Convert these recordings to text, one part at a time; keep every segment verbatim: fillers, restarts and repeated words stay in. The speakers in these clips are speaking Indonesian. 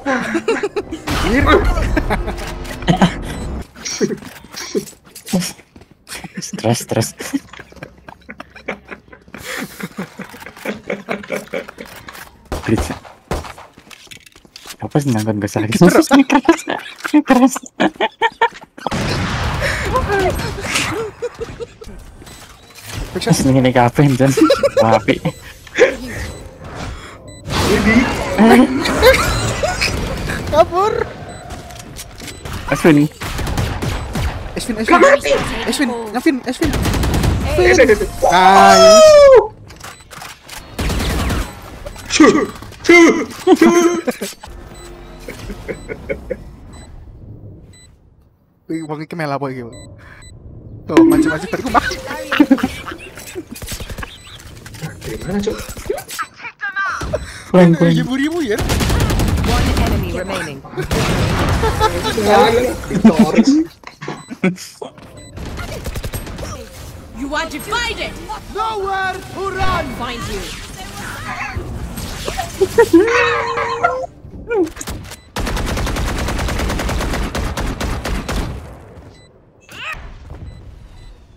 Stres, stres. Bridge. Apa sih nangkon gak sakit? Keras, keras. Terus ini kapan Jan? Tapi. Kabur. Aswin. Esvin, Esvin, Esvin, Esvin, Esvin. Ah. Cu, cu, cu. Wih, wangi kemela boy gitu. Tuh, macam-macam tadi gua makan. Gimana, Cuk? Poin, poin. Ribu-ribu ya. One enemy remaining. You are divided. Nowhere to run. Find you.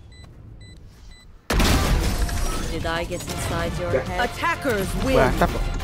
Did I get inside your head? Attackers win. Mantap.